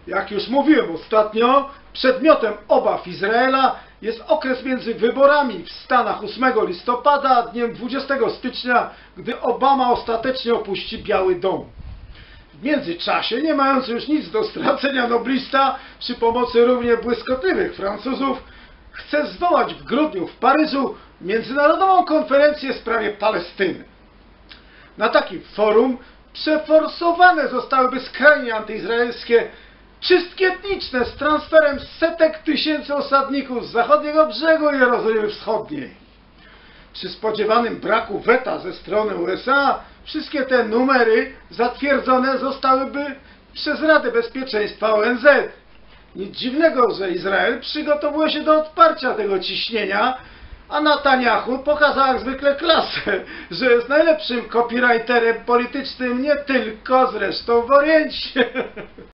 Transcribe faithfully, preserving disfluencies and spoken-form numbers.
Jak już mówiłem ostatnio, przedmiotem obaw Izraela jest okres między wyborami w Stanach ósmego listopada a dniem dwudziestego stycznia, gdy Obama ostatecznie opuści Biały Dom. W międzyczasie, nie mając już nic do stracenia, noblista przy pomocy równie błyskotliwych Francuzów chce zwołać w grudniu w Paryżu międzynarodową konferencję w sprawie Palestyny. Na takim forum przeforsowane zostałyby skrajnie antyizraelskie czystki etniczne z transferem setek tysięcy osadników z zachodniego brzegu Jerozolimy Wschodniej. Przy spodziewanym braku weta ze strony U S A wszystkie te numery zatwierdzone zostałyby przez Radę Bezpieczeństwa O N Z. Nic dziwnego, że Izrael przygotowuje się do odparcia tego ciśnienia, a Netanyahu pokazał jak zwykle klasę, że jest najlepszym copywriterem politycznym nie tylko zresztą w Oriencie.